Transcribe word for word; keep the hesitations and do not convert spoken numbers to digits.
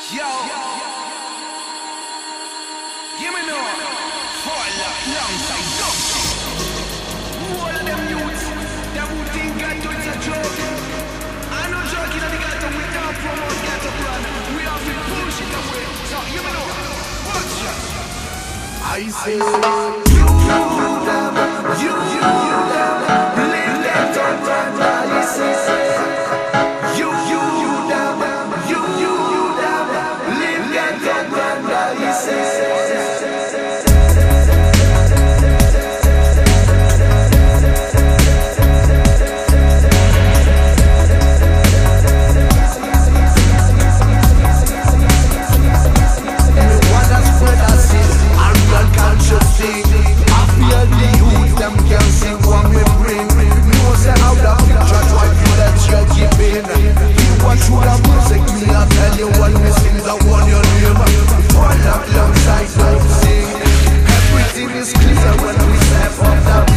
Yo, give me no Forelock, alongside Ghetto. All of them youths, them who think Ghetto is a joke. I know joking at the Ghetto, we don't promote Ghetto plan. We have to push it away. So give me no, watch ya. I say, you, you, you, you, live Ghetto plan. I say, you, you, you, you, you. Everything is clear when we step off the